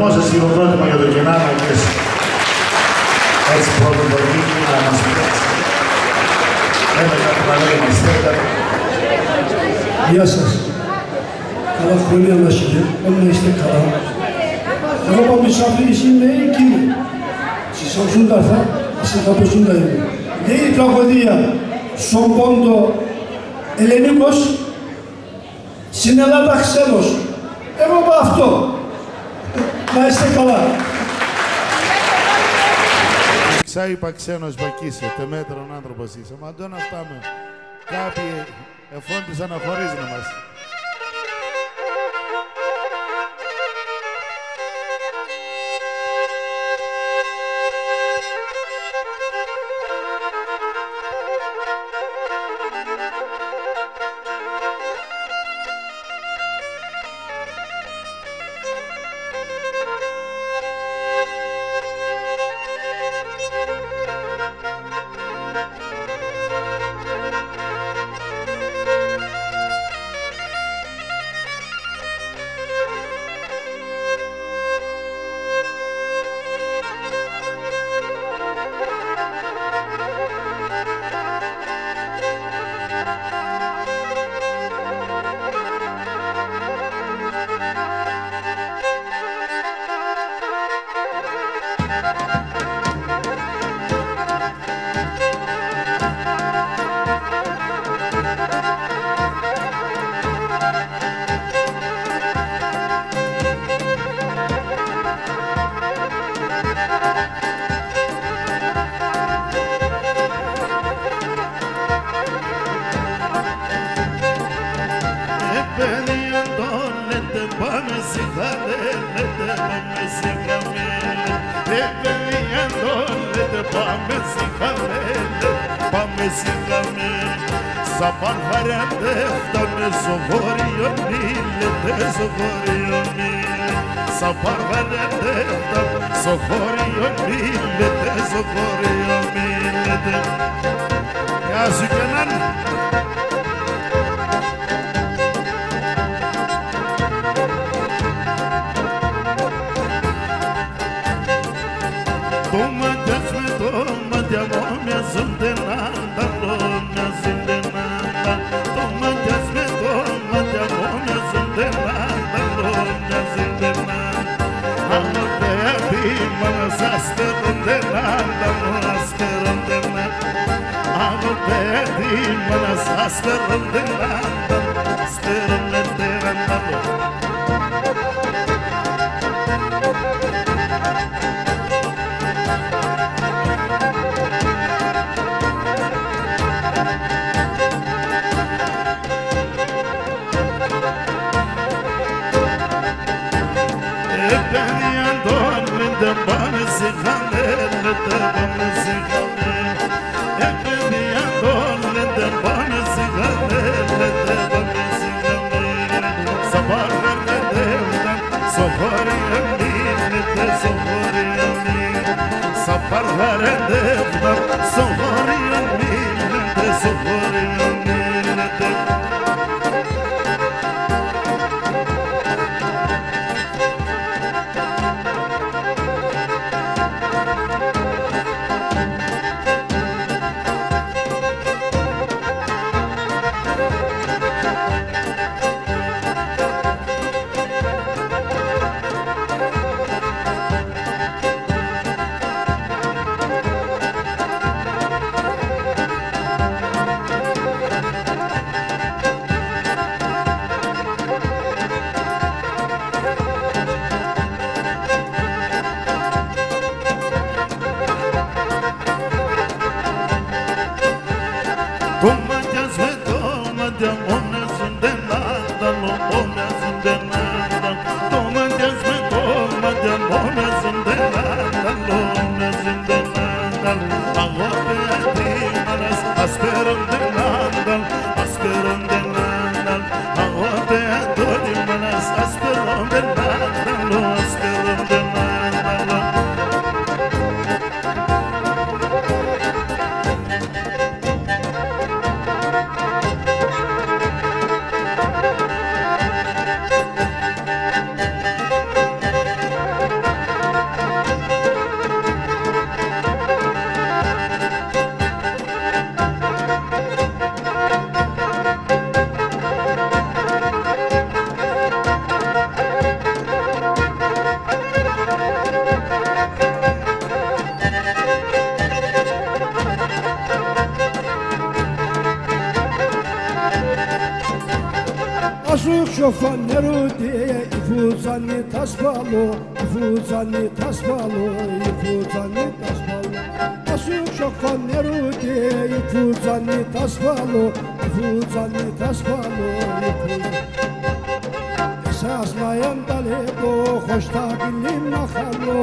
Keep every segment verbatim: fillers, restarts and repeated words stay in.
δρόμο σας χειροκρότημα για το Κενάνα και έτσι πρώτο το δίκη να μας πειράξει. Ένα κάτι να λέει μας τέτα. Γεια σας. Καλά χρόνια να να είστε καλά. Εγώ παμισαφής είμαι εκεί. Στις οσούνταρθα, στις αποσούντα είμαι. Λέει η τραγωδία στον πόντο Ελληνικός, στην Ελλάδα ξένος. Εγώ είπα αυτό. Να είστε καλά. Ξά είπα ξένος βακίσε, τεμέτρον άνθρωπος είσαι. Μα αντών αυτά με κάποιοι εφόντισαν να χωρίζουν μας. Asuk şofan nerede ifuzani tasbalo, ifuzani tasbalo, ifuzani tasbalo. Asuk şofan nerede ifuzani tasbalo, ifuzani tasbalo, ifuzani. Esasmayan dalebo, hoşta dilim nakalo.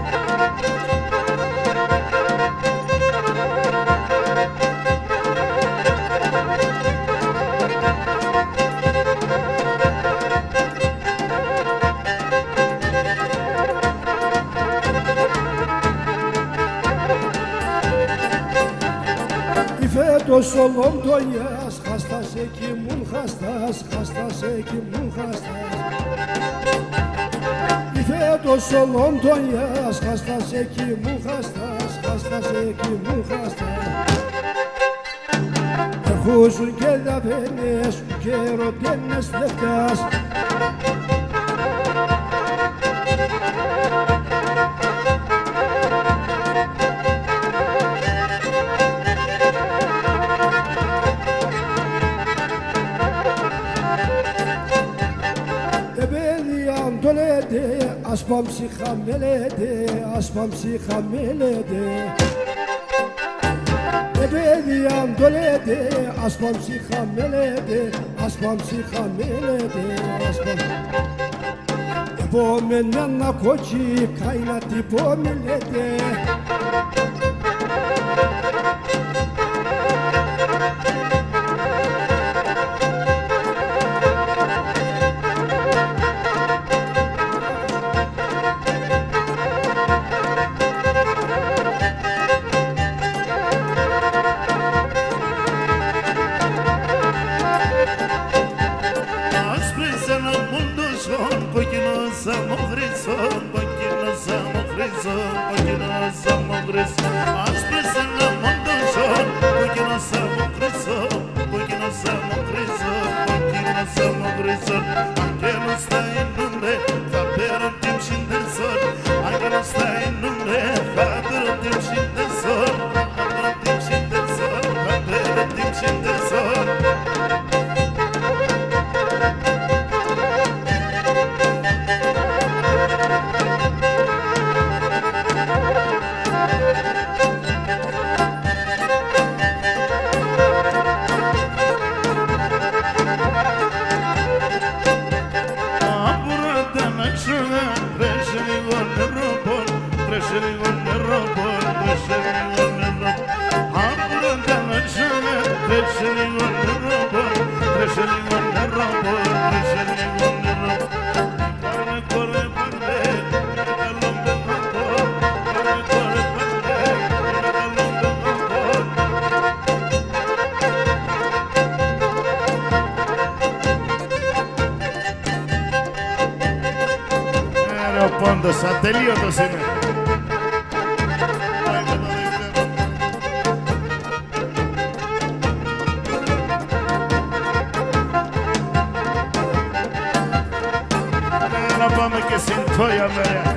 Fetós Londonyas, hastas ekimun hastas, hastas ekimun hastas. Fetós Londonyas, hastas ekimun hastas, hastas ekimun hastas. Erhuzun kedavenes, kero dennes leftas. Aspam siha melede, aspam siha melede. Ebediyan dolede, aspam siha melede, aspam siha melede, aspam. Po menen na koçi kaynati po millete. Πόντος, ατελείωτος είναι. Να πάμε και στην Τόια μέρα.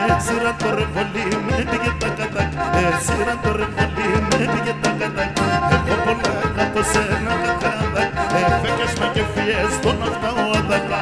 Σειρά το ρεβολί με πήγε τα κατάκ. Σειρά το ρεβολί με πήγε τα κατάκ. Έχω πολλά από σένα κατάκ. Φέκες με και φιές τον αυτά ο αδακά.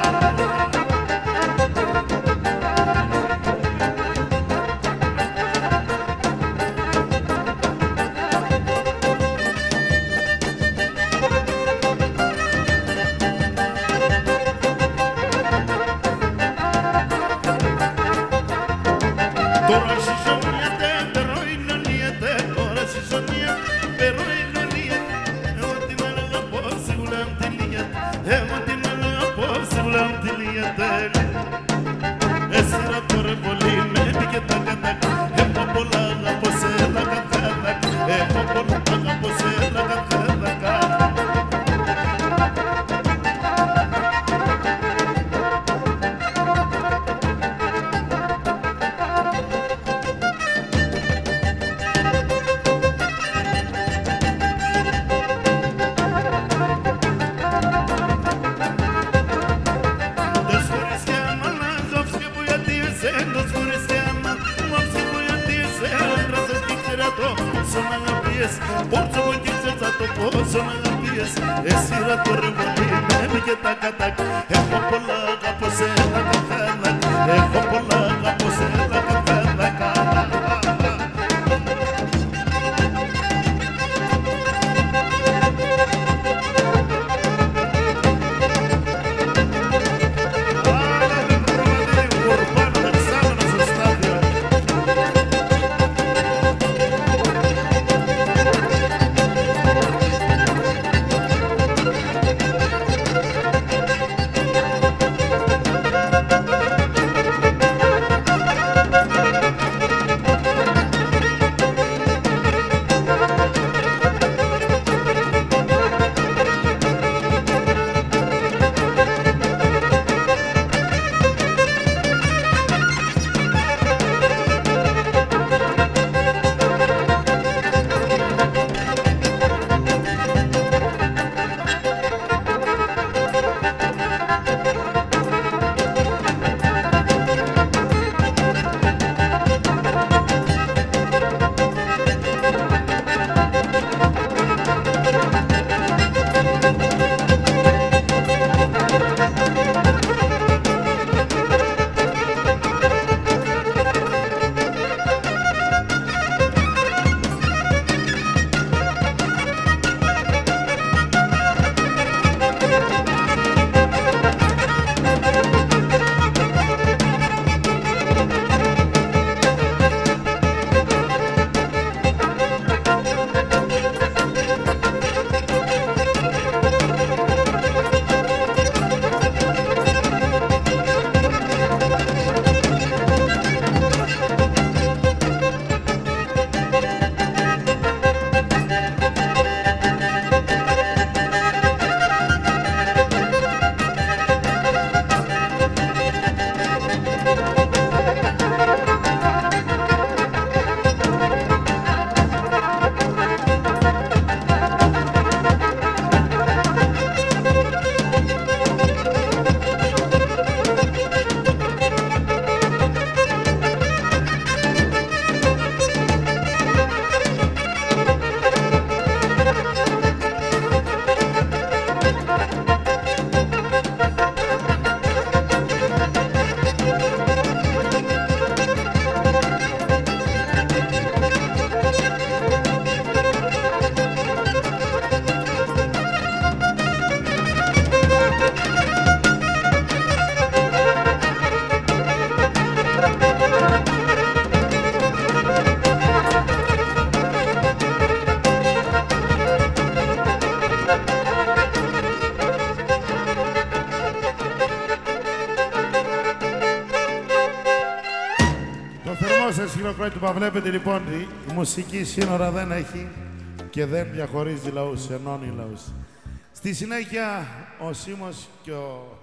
σας χειροκρότημα. Βλέπετε λοιπόν, η μουσική σύνορα δεν έχει και δεν διαχωρίζει λαούς, ενώνει λαούς. Στη συνέχεια, ο Σίμος και ο,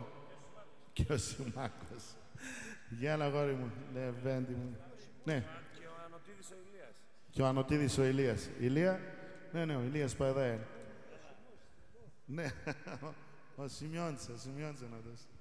και ο Σιμάκος. Γεια, αγόρι μου, Λεβέντη μου. Ναι. Και ο Ανωτίδης ο Ηλίας. Και ο Ανωτίδης ο Ηλίας. Ηλία, ναι, ναι, ο Ηλίας Παϊδάε. Ναι, ο Σιμιόντσα, ο Σιμιόντσα να δώσει.